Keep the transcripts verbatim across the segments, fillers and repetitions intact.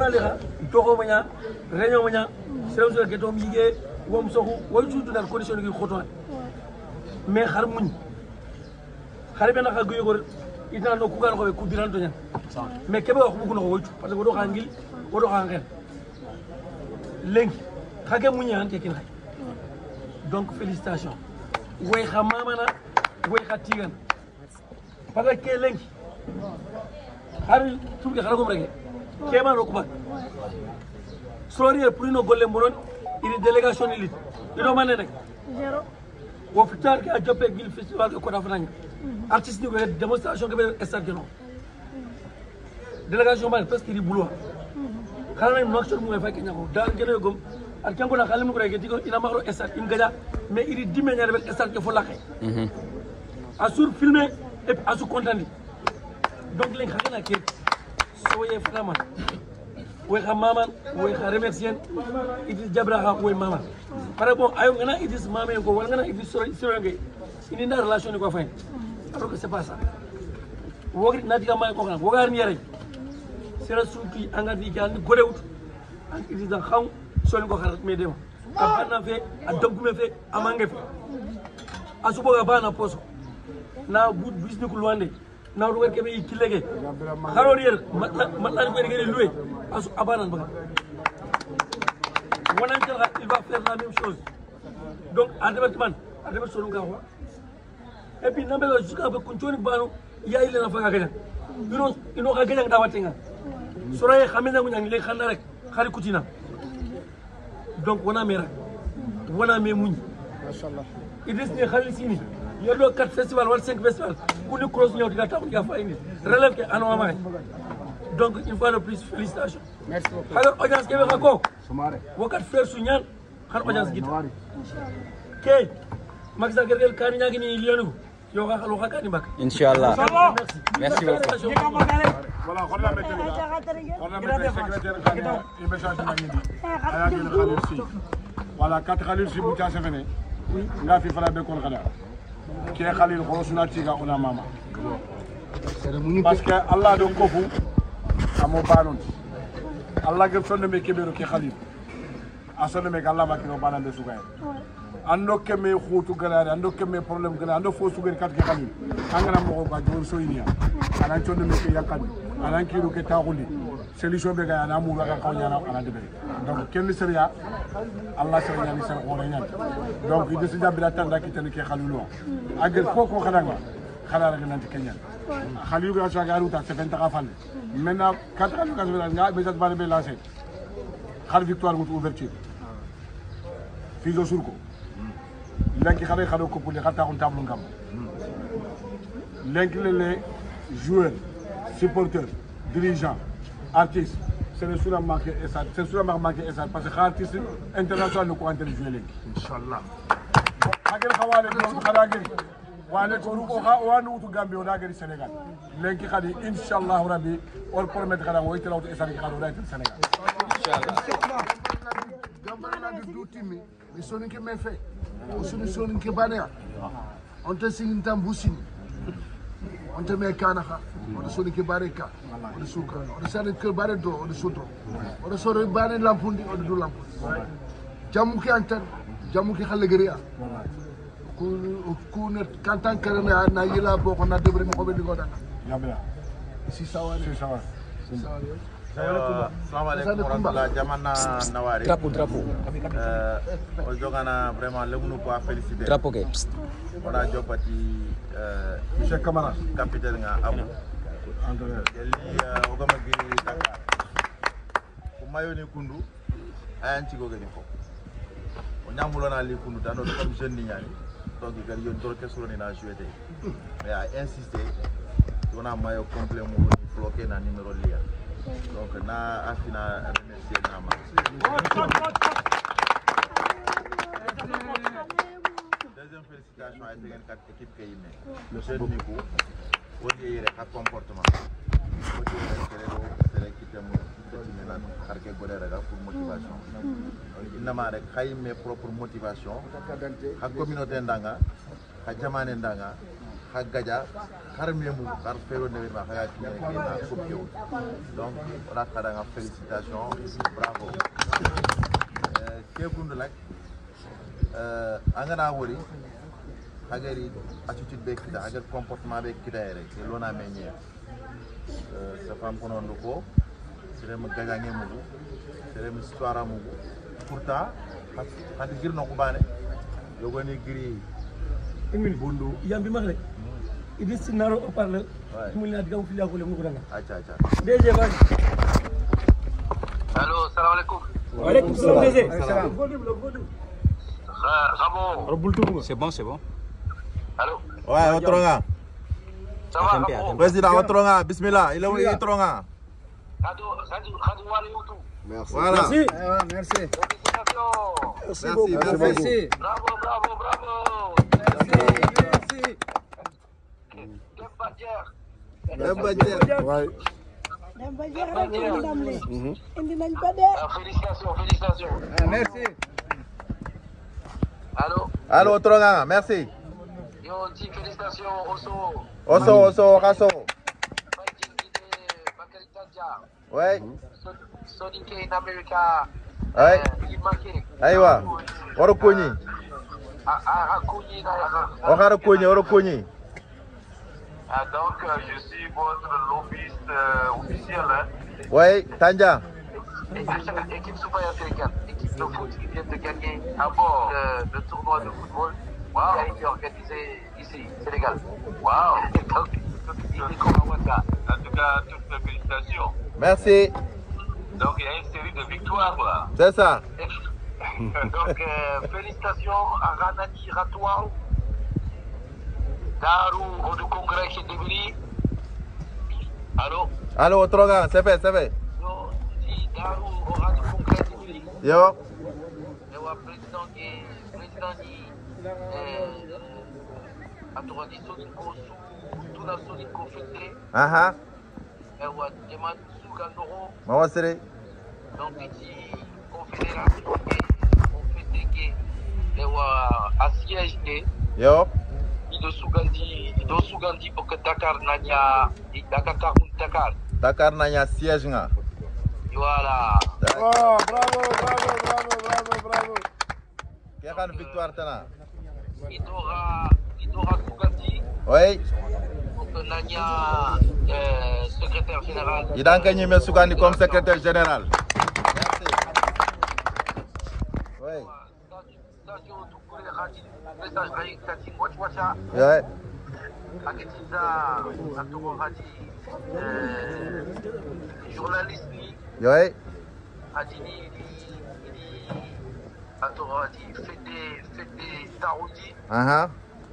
le ha to manya réunion manya sew so ke to mi ge wom soxu way tutu dal condition gi xoto mais xar muñ xar be na xa guy ko ina no ku gar ko ku biran to ñan mais kebe wax bu ko no woytu parce que do xangil do xangel lengi xage muñ an te kin xay donc félicitations way xamamana way xatigan parce que lengi har tuuti xara ko rek kema no ko ba sorier pour no golle monon une délégation élite ido mané rek zéro wo fitar ki a jopé gil festival ko da fanañ artiste ni ko démonstration ko be stade no délégation man parce que di boulot xala no action mo fa kenya ko dal gëna gom ak kanko na xalim ko rek diko ina makro stade in gaja mais il dit dimeñar bel stade ko fo laxé hmm asur filmer et asur content donc len xana ke soyez vraiment way xam maman way xa remercier Idriss Jabra xa way maman par bon ayo ngana Idriss mamen ko wala ngana Idriss soro ngay ini na relation ni ko fay alors que c'est pas ça wogri nadiga may ko ngana wogar ni yare sera suuti angati kan godewut ak Idriss da xam so ko xarat me dem abana fe adonkume fe amange fe asubo ga bana poso na bud bisni ko luande na do werke be kilege xaror yer matla ko ngene loué asu abanan ba wonan il va faire la même chose donc à département à département ga wa et puis nambe ga jusqu'à ba kuntoni bano ya ile na faga gajan ino ino ga gajan da watenga soraye xamena mu ñang le xanda rek xari kutina donc wona mera wona me muñ machallah Idriss ni khalisini yelo quatre festival wala cinq festival ku ni cross ñew diga taw diga fa indi relève ke ano amay donc une fois de plus félicitations merci beaucoup alors audience ke be ko sumare wakat fer su ñaan xar audience git ke magza gergel kani ñagi ni lionu yo ga xalo xakani mbak inshallah merci beaucoup voilà on la mettre on la mettre secrétaire xana il message ma ngi di aya gën xalil si voilà quatre xalil si bu ta sefene nga fi fala be kon xala ke xalil ko suna tiga ona mama parce que allah do kofu amo banon allah gel sonne me kebero ke xalil asonne me Allah ma kino banan be sugay ando keme khutu galare ando keme problème galare ando fo sugar kat ke xalil angana mo ko jor soyinia ana tonne me ke yakani ana kiru ke taxuli solution be ga ana mu ga ko nyana ana debe donc kenn seria Allah seria ni sen xore ñan donc ide ci jabila tanda ki tan ke xalilu agel foko xadanga xala rek nanti kenya xalilu ga sa garu ta seven ta falle maintenant quatre ans ga nga be sa bane be lancer xal victoire gut ouverture fizo surko lenki xale xalo ko puli xata on tableau ngam lenki les joueurs supporters dirigeants artistes c'est le sous la marque et ça c'est sous la marque et ça parce que artiste international ko enter jouer lenki inshallah agel xawale do xala gel wala ko ruko wanu utu Gambie wala gari Sénégal lenki xadi inshallah rabbi on promet xala wo itela utu esani xalo da Sénégal inshallah gambara de doutimi mi soni ke me fe o soni soni ke bana on te singin tambusini on te me kana ha on soni ke bareka on suka on sani ke bare do on soto on sori bane lampundi on do lampundi jamu ke antan jamu ke xale gari ku ku ne kantan kare na na yila boko na debre mi ko be digo danga yabya si sawale si sawale Assalamu alaikum warahmatullahi jamana nawari drapeau drapeau euh o jogana vraiment lemunu ko féliciter drapeau ke wala jopati euh monsieur Camara capitaine nga amu entraîneur li o gama gi Dakar ko mayoni kundu ayanci go gani ko o nyamulo na li kundu dano comme jeune ni nyani donc gari yon dor kesuro ni na jouer day mais a insister on a maillot complet mo bloqué na numéro lia donc na afina remercier nama deuxième félicitation à cette quatre équipe qui yime le jeune Nico wodi yere ka comportement wodi yere c'est l'équipe mo petit melan harke godere ga pour motivation inama rek xayme propre motivation ha communauté ndanga ha jamane ndanga Hagaja, Harmemu, Harfero Nevima, Hayaki, Kopio. Donc, on a fait une félicitation, bravo. Kebundulak, Angana Wori, Hagari, attitude Bekida, Hagar comportement Bekida, c'est l'on a mené. Sa femme qu'on a loko, c'est le Gagagé Mougou, c'est le Moussouara Mougou. Pourtant, quand tu dis non, tu vas gris. Une minute. Il y a un peu de il est sinon on parle. Il y a des gens qui ont fait le mouvement. Acha acha. D J Bani. Allô, salam alaikum. Wa alaikum salam D J. C'est bon, c'est bon. Allô. Ouais, Otronga. Ça va, Ramo. Président Otronga, bismillah. Il est où Otronga? Khadou, Khadou, Khadou Wali Outou. Merci. Voilà. Merci. Merci. Félicitations. Merci. Merci. Bravo, bravo, bravo. Merci. Merci. Dembadjer. Dembadjer. Ouais. Dembadjer. Félicitations, félicitations. Merci. Allô. Allô Otronga, merci. Yo, dis félicitations, Osso. Osso, Osso, Rasso. Ouais. Sonic in America. Ouais. Aïwa. Orokoni. Orokoni, Orokoni. Donc, je suis votre lobbyiste euh, officiel. Hein. Ouais, Tanja. Équipe super africaine, équipe de foot qui vient de gagner à bord euh, le tournoi de football wow. Qui a été organisé ici, Sénégal. Waouh! Donc, en tout cas, toutes mes félicitations. Merci. Donc, il y a une série de victoires là. C'est ça. Donc, euh, félicitations à Ranani Ratouao, Daru au congrès qui débris. Allô? Allô, Otronga, c'est fait, c'est fait. Yo, si Daru aura du congrès qui débris. Yo. Et ouais, président qui président qui a droit de Sonico sous tout la Sonico fêté. Ah ah. Et ouais, demande sous Gandoro. Maman Séré. Donc, ici, confédération, on fait des gays, et à siège, Yo. il doit sougandi, il doit sougandi pour que Dakar n'anya, Dakar ou Dakar. Dakar n'anya siège nga. Voilà. Oh, bravo, bravo, bravo, bravo, bravo. Quelle est la victoire tana? Il doit, il doit sougandi. Oui. Pour que Nanya, euh, secrétaire général. Il a gagné M. Sougandi comme secrétaire général. Oui. Ouais. Journaliste. Ouais. Ah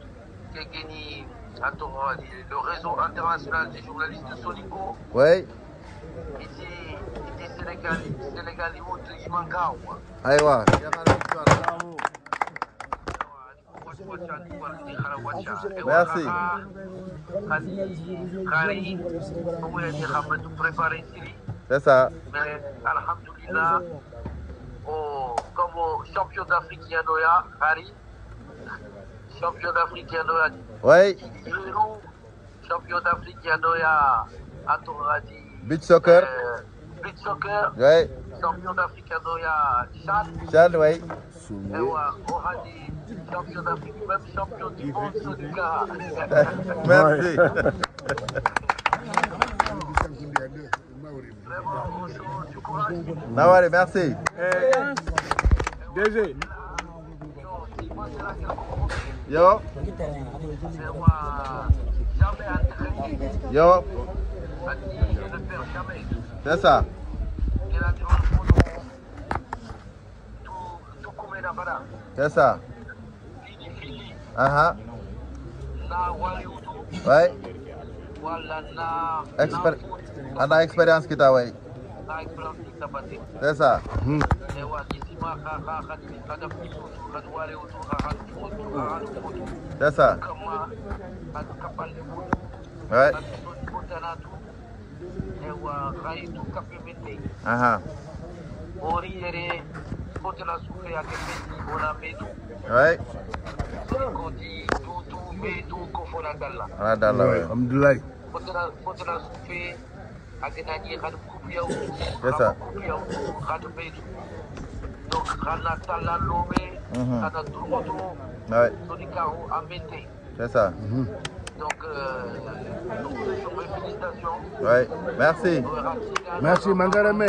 le réseau international des journalistes de Sonico. Oui. Ici, ici Sénégal, Sénégal, il manque à Aïwa. Merci. C'est ça. Mais, alhamdoulilah, oh, comme au champion d'Afrique, il y a Noya, Harry. Champion d'Afrique, il y a Noya. Oui. Champion d'Afrique, il y a Noya, Atoradi. Beach soccer. Euh, beach soccer. Oui. Champion d'Afrique, il y a Noya, Chad. Chad, oui. Et ouais, Oradi, champion d'Afrique, même champion du monde, Sonika. Merci. Vraiment, du courage. Nawari, merci. D G. Yo. Yo. C'est ça. C'est ça. Ah ah. Ouais. Expér on a expérience qui t'a ouais. C'est ça. C'est ça. Ouais. Ah ah. Ouais. suufee du ko fo na dalla ala dalla we alhamdulillah fotana fotana suufee agana ni xadu ku yow c'est ça yow xadu be donc xana talla lobe xana turmoto ouais do di kaw amenté c'est ça donc euh donc félicitations ouais merci merci Mangareme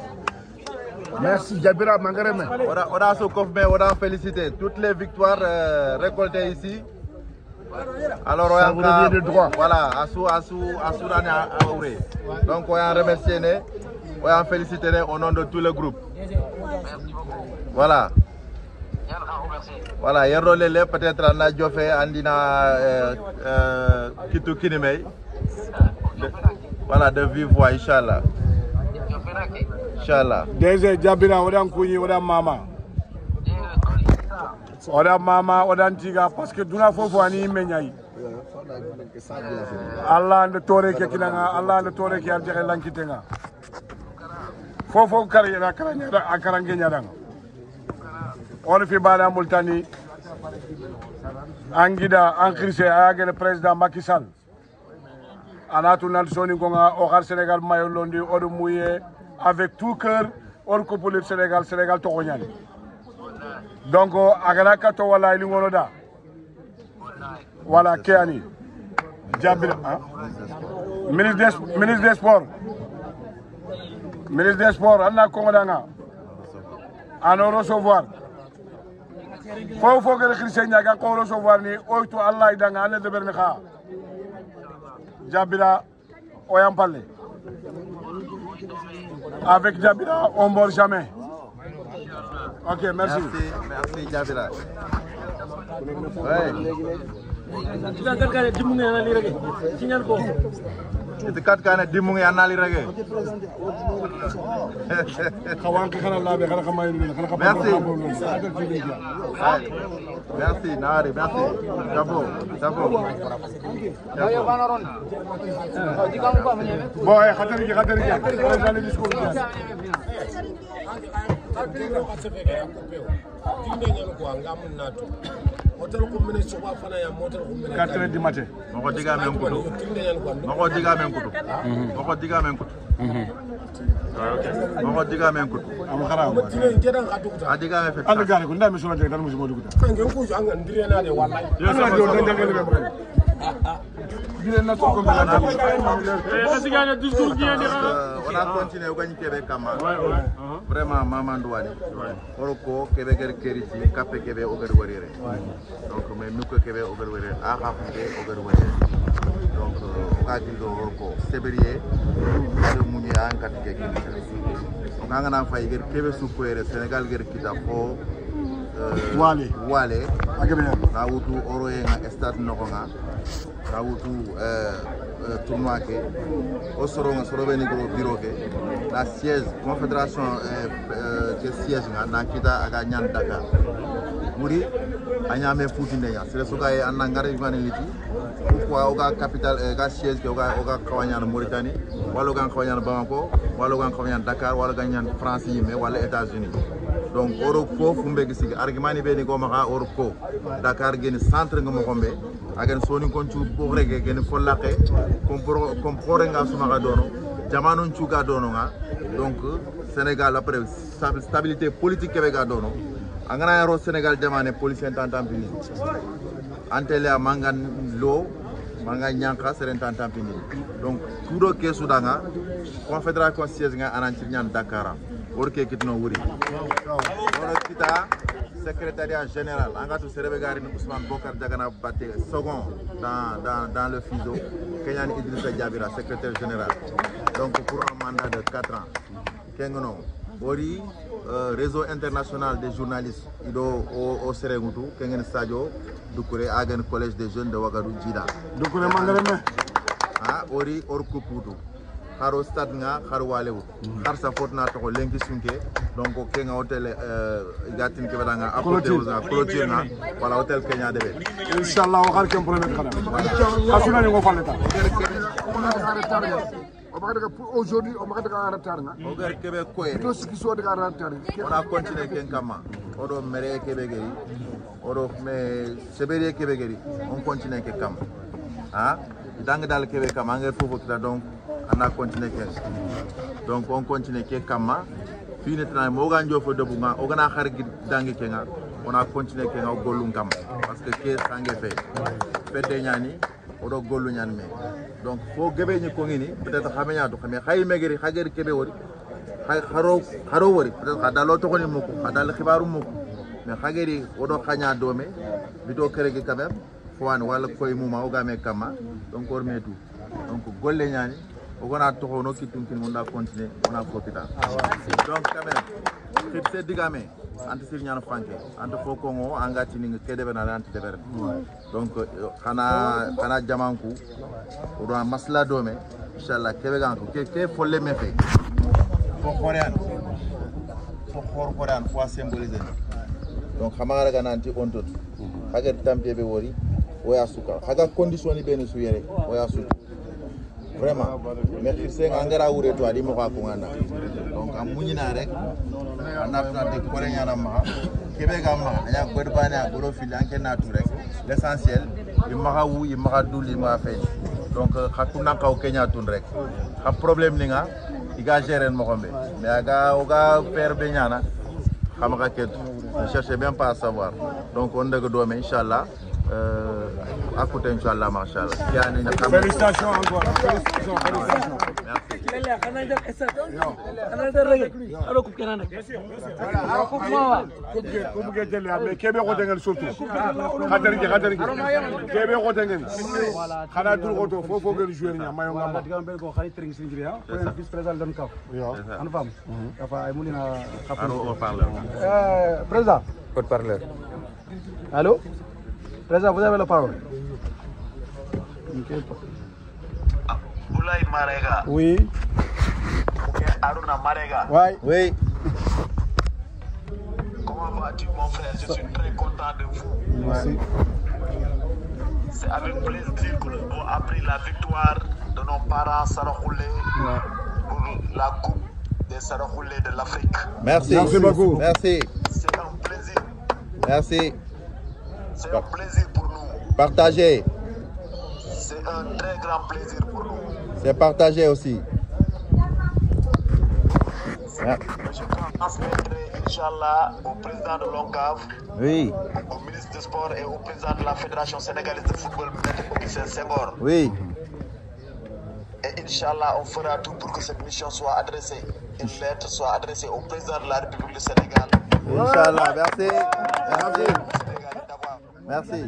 merci Jabira Mangareme on a on a ce coffre mais on a félicité toutes les victoires euh, récoltées ici. Alors, on a de droit. Voilà, Asu, Asu, Asu, Aouré. Donc, on a remercié, on a félicité au nom de tout le groupe. Voilà. Voilà, il y a relais peut-être en Adjofé, Andina, Kitu Kinimei. Voilà, de vive voix, Inch'Allah. Inch'Allah. Déjà, Jabira, on a un couille, on a maman. Oda mama oda ntiga parce que duna fofo ani menyai Allah ande tore ke kinanga Allah ande tore ke arje lankitenga fofo kare na karanya da akarange nyadanga on fi bana multani angida ankrise age le président Macky Sall anatu nan soni gonga o har Sénégal mayo londi odo mouye avec tout cœur on ko pour le Sénégal Sénégal to gonyani. Donc, agana kato wala ili ngono da. Wala keani. Jabir, hein? Ministre des ministre des Sports. Ministre des Sports, anna kongodanga. Ano recevoir. Fo fo que Christian nyaga ko recevoir ni oytu Allah idanga ane de berni kha. Jabira oyam parler. Avec Jabira, on mord jamais. Ok, merci. Merci, merci Jabira. Ouais. Itu kat kana dimungi anali rage. Merci. Merci, Nari, merci. Chapeau, chapeau. Bon, eh, khatari ki khatari ki. On va aller jusqu'au bout. quatre heures du matin. Moko diga men kutu. Moko diga men kutu. Moko diga men kutu. Moko diga men kutu. Am khara. Adiga men fet. Anda gare ko ndami solo de tan musu modu kuta. Ngeen ko anga ndire na de wallahi. Yo sa do tan jangale be mo. Dile na to ko mala dal. Eh asigana discours bien di On a continué au Kébé Kama. Vraiment maman douane. Oroko Kébé Keriti, Kapé Kébé Ogerwere. Donc mais nous que Kébé Ogerwere, Arafé Ogerwere. Donc on a dit Oroko, Sébrier, le Mounia en Katika. Donc on a fait Kébé Soukwere, Sénégal Gerkita Fo. Wale. Wale. Na wutu Oroye na Stade Nokonga. Na wutu tournoi ke au soronga sorobeni gros bureau ke la siège confédération ke siège nga na kita aga nyan Dakar muri anyame futinde ya sele soga e anangare ngane liti pourquoi oga capital ga siège ke oga oga kawanyana Mauritanie wala oga kawanyana Bamako wala oga kawanyana Dakar wala ga nyan France yime wala États-Unis. Donc Europe ko fumbe gisi argument ni be ni ko maka Europe ko Dakar gene centre ngam xombe agen soni kon ci bo rege gene follaqe compro compro nga suma ga dono jamanu ci ga dono nga donc Sénégal après stabilité politique ke ga dono angana ro Sénégal jamane police tantampini antele mangan lo manga nyanka seren tantampini donc kudo ke sudanga confédération siège nga anantir nyan Dakar orke kitno wuri oro kita secrétariat général Angatou Serebegari Ousmane Bokar Diagana Baté second dans, dans, dans le FISO Kenyan Idrissa Diabira secrétaire général donc pour un mandat de quatre ans Kengono Ori euh, réseau international des journalistes Ido au, au Serengutu Kengen Sadio Doukouré Agen collège des jeunes de Ouagadougou Djida Doukouré Mangareme ah Ori Orkuputu Haro stade nga haro walewu har sa fotna to ko lenki sunke donc ke nga hotel euh gatin ke badanga apporter aux clôture nga wala hotel Kenya debe inshallah wa har kem promet khana asuna ni ngo falleta on va dire pour aujourd'hui on va dire en retard nga o gar kebe koyere to siki so daga en retard on a continué ken kama odo mere kebe geri odo me sebere kebe geri on continue ke kam ah dang dal kebe kam anger fofo kita donc on a continué ken donc on continue ke kama fini tan mo ga njofo debu nga o gana xar gi dangi kenga on a continué kenga golum kam parce que ke sangue fait fete ñani odo gollu ñan me donc fo gebe ni ko ngini peut-être xamenya do xame xay megeri xageri kebe wori xay xaro xaro wori peut-être xada lo to ko ni moko xada le xibaru moko mais xageri odo xanya dome bito kere gi quand même fo wan wala koy muma o game kama donc or metu donc golle ñani o gona to hono kitum kin mon da continuer on a profita donc quand même c'est c'est digame anti sir ñano franke anti fo ko ngo angati ni ke debe na anti debe donc xana xana jamanku o do masla dome inshallah kebe ganko ke ke folle me fe fo korean fo khor korean fo symboliser donc xamara ga nanti on tot xaga tampe be wori o ya suka xaga condition ni ben su yere o ya suka vraiment merci c'est ngara wure to adi mo ko ko ngana donc am muñina rek anapna de ko ñana ma kebe ga ma anya ko do bana ko do fil anke na tout rek l'essentiel i ma wu i ma dul i ma fe donc xatuna kaw kenya tun rek xa problème ni nga i ga gérer mo xombe mais ga o ga faire be ñana xam nga ke ne cherchez bien pas à savoir donc on deug do mais inchallah euh à côté inchallah machallah yani na félicitations encore félicitations félicitations merci lele xana def estat xana def rek alo ko kenana voilà ko ma wa ko bu gëjël ya mais kebe ko dengel surtout xatar gi xatar gi kebe ko dengel xana dur ko to fofo gën jouer ñam mayo ngam diga mbel ko xali tring singri ha ko vice président don kaf yo an fam dafa ay mulina aro on parle euh président Code parleur. allô président vous avez la parole. Boulaye Marega. Oui. Aruna Marega. Ouais. oui Comment vas-tu mon frère? Je suis très content de vous. Merci. C'est avec plaisir que nous avons appris la victoire de nos parents Sarakoulé pour la Coupe des Sarakoulé de l'Afrique. merci Merci beaucoup. merci C'est un plaisir. merci C'est un plaisir pour nous. partagez C'est un très grand plaisir pour nous. c'est partagé aussi Je transmettrai, Inch'Allah, au président de l'ONCAV, oui au ministre des Sports et au président de la Fédération sénégalaise de football, Maître Augustin Senghor. oui Et Inch'Allah, on fera tout pour que cette mission soit adressée, une lettre soit adressée au président de la République du Sénégal. inchallah merci merci Sénégalais d'avoir merci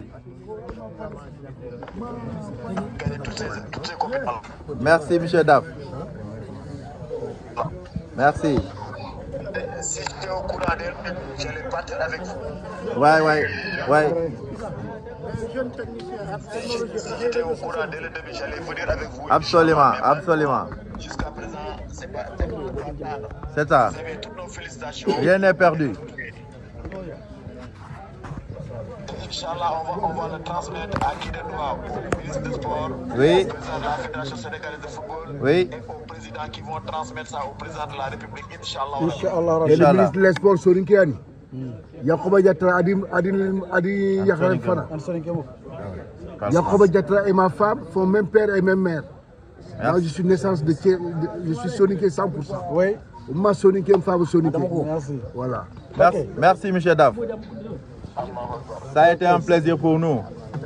gagné toutes ces, toutes ces compétences. merci monsieur Daf merci Si j'étais au courant d'elle, j'allais partir avec vous. ouais ouais ouais Si j'étais au courant dès le début, j'allais venir avec vous. absolument absolument Jusqu'à présent, c'est pas c'est ça Vous avez toutes nos félicitations. rien n'est perdu Inch'Allah, on va, on va le transmettre à qui de droit, au ministre des Sports, Oui. au président de la Fédération sénégalaise de football, Oui. et au président qui vont transmettre ça au président de la République, Inch'Allah. Inch'Allah. et le Inch'Allah. ministre des sports Soninke ani Yakuba Diattara adi adi adi Yakharem Fana An sonin kemo. Yakuba Diattara et ma femme font même père et même mère. Moi je suis naissance de Thiès, de- je suis Soninke cent pour cent. Oui. Ma Soninke me femme Soninke. Merci. Voilà. merci, merci monsieur Daf ça a été un plaisir pour nous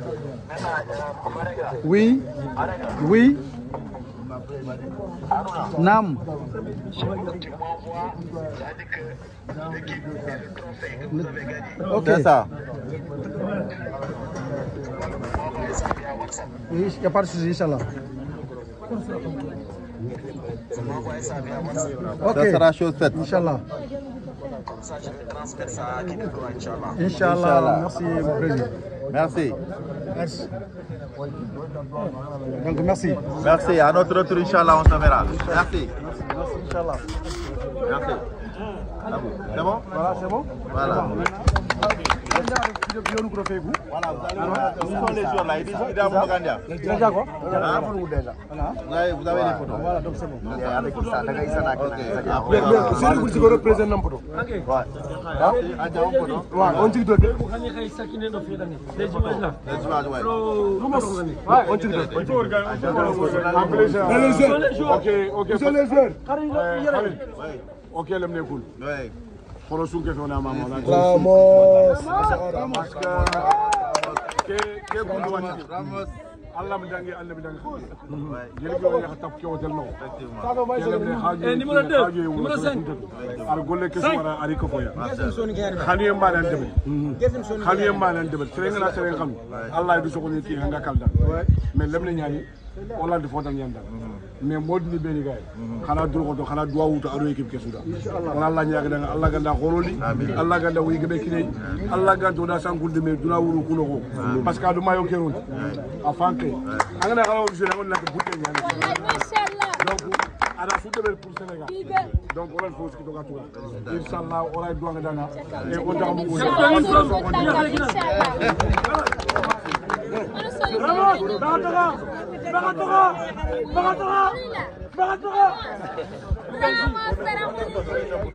Oui. Oui. Nam. Tu m'envoies, c'est-à-dire que l'équipe et le trophée que vous avez gagné, Ok. c'est ça m'envoyez ça via WhatsApp. Il n'y a pas de souci, Inch'Allah. M'envoyez ça via WhatsApp. Ok. ça sera chose faite Inch'Allah. Comme ça, je vais transmettre ça à qui de droit, Inch'Allah. Inch'Allah. Inch'Allah. Merci, mon président. merci Merci. Donc, merci. merci à notre retour inchallah on se verra merci Merci, Inch'Allah. merci c'est bon Voilà, c'est bon? voilà Voilà, vous allez voir, ce sont les joueurs là. Ils disent qu'il y a Magandia. Déjà quoi? Ah, vous déjà. Vous avez, vous avez les photos. Voilà, donc c'est bon. Avec ça, d'accord, ça n'a que. Bien, bien. C'est vous qui vous représentez un photo. Ok. Ouais. Ah, il y a un photo. Ouais, on dit deux. Vous gagnez kay sakine no fi dani. Les images là. Les images, ouais. Ouais, on dit deux. Il faut organiser. Appeler ça. Les joueurs. Ok, ok. Vous les joueurs. Ouais. Ok, le mne cool. Ouais. Pour le souk que fait on a maman là. Vamos. Parce que ke ke kundu wani. Ramos. Allah mi dangi Allah mi dangi. Ouais. Jeli ko ya tap ke hotel no. Effectivement. Eh, numéro deux, numéro cinq. Ar golle ke suwara ari ko foya. Khani yamba nan debel. Khani yamba nan debel. Sere ngala sere xam. Allah du sokoni ki nga kalda. Mais lemne ñani wala di fotal ñanda. Mais modni beni gay. Xana dur ko do xana duwa wuta aro équipe ke suda. Wala Allah ñaga da Allah ganda xoroli. Allah ganda wi gebe kine. Allah ganda da sankul de me duna wuru kuno ko. Parce que du mayo keron. Afanke. Angana xala on jeu on nak butte ñani. Donc ada su debel pour Sénégal. Donc on faut ce qui doit tout. Inshallah on a doit dana et on da mu ko. Bravo, Bagatara, Bagatara, Bagatara, Bagatara.